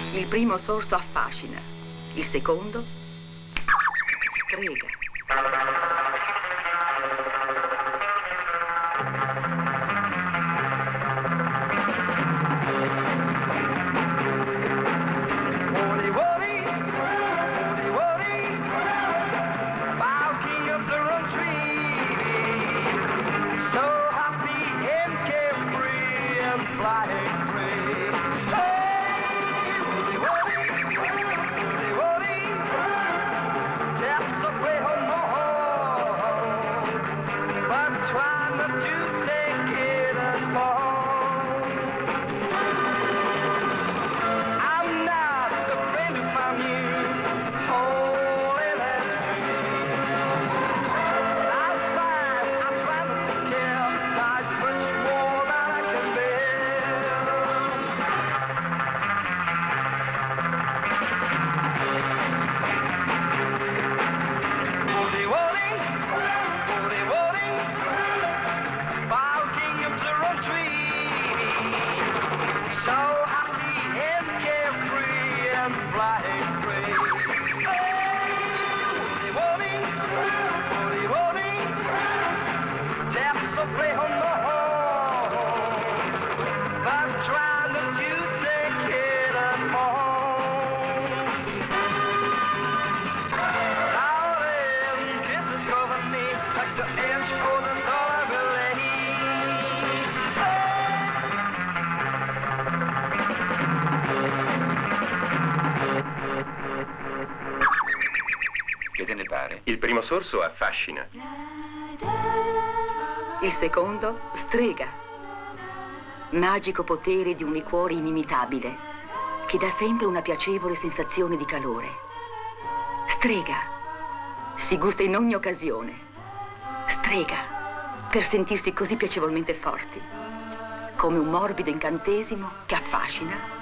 Il primo sorso affascina, il secondo strega. Che te ne pare? Il primo sorso affascina. Il secondo strega. Magico potere di un liquore inimitabile che dà sempre una piacevole sensazione di calore. Strega. Si gusta in ogni occasione. Strega. Per sentirsi così piacevolmente forti. Come un morbido incantesimo che affascina